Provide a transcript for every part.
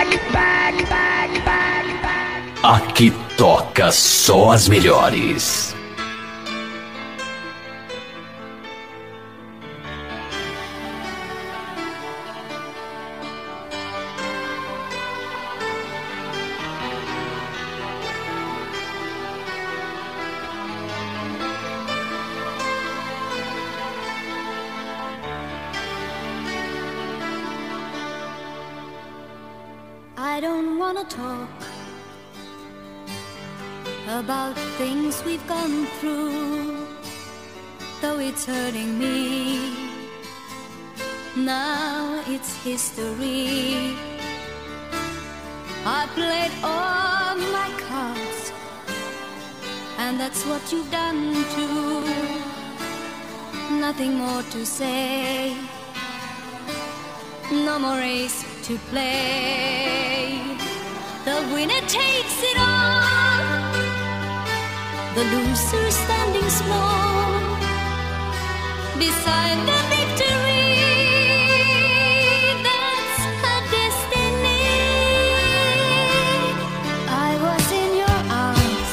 Aqui toca só as melhores. I don't wanna talk about things we've gone through, though it's hurting me. Now it's history. I played all my cards, and that's what you've done too. Nothing more to say, no more race to play. The winner takes it all, the loser standing small beside the victory. That's her destiny. I was in your arms,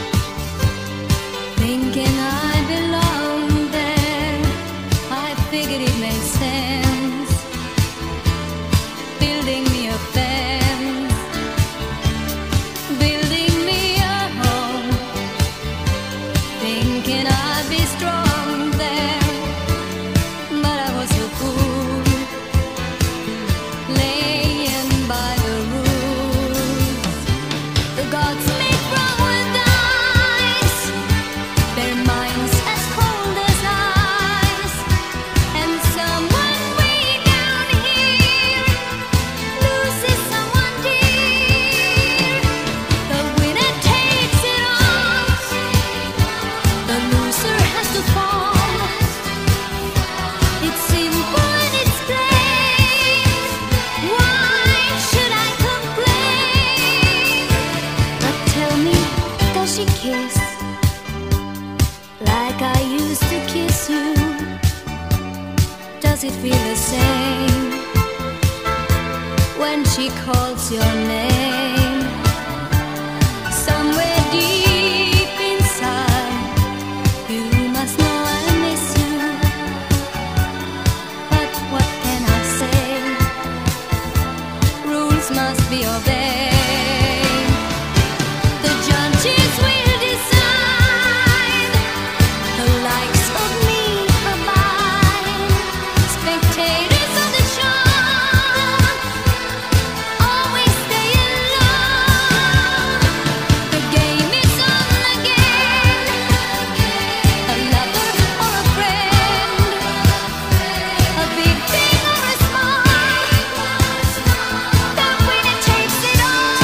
thinking I belonged there. I figured it made sense, building me a fence, building me a home, thinking I'd be strong there. But I was a fool, laying by the rules. The gods make wrong with dice, their minds as cold as ice, and someone way down here loses someone dear. The winner takes it all, the loser has to fall. It's simple and it's plain. Why should I complain? But tell me, does she kiss like I used to kiss you? Does it feel the same when she calls your name? Somewhere deep inside, you must know I miss you. But what can I say? Rules must be obeyed. The judges will decide, the likes of me abide. Spectators of the show always stay alone. The game is on again, a lover or a friend, a big thing or a small, the winner takes it all.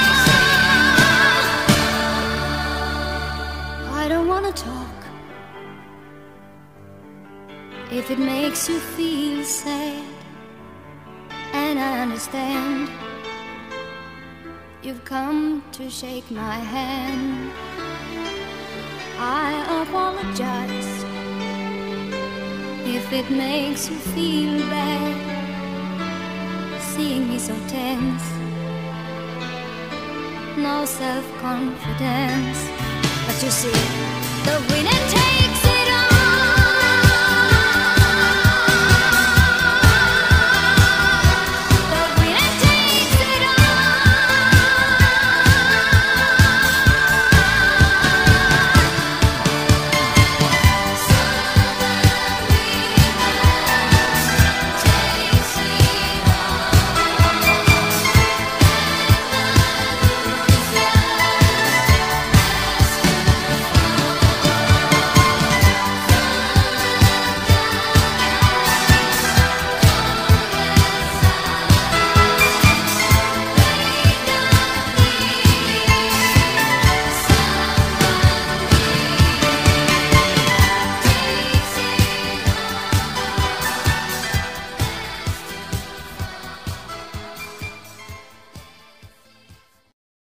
I don't wanna talk if it makes you feel sad, and I understand. You've come to shake my hand. I apologize if it makes you feel bad, seeing me so tense, no self-confidence. But you see, the winner takes it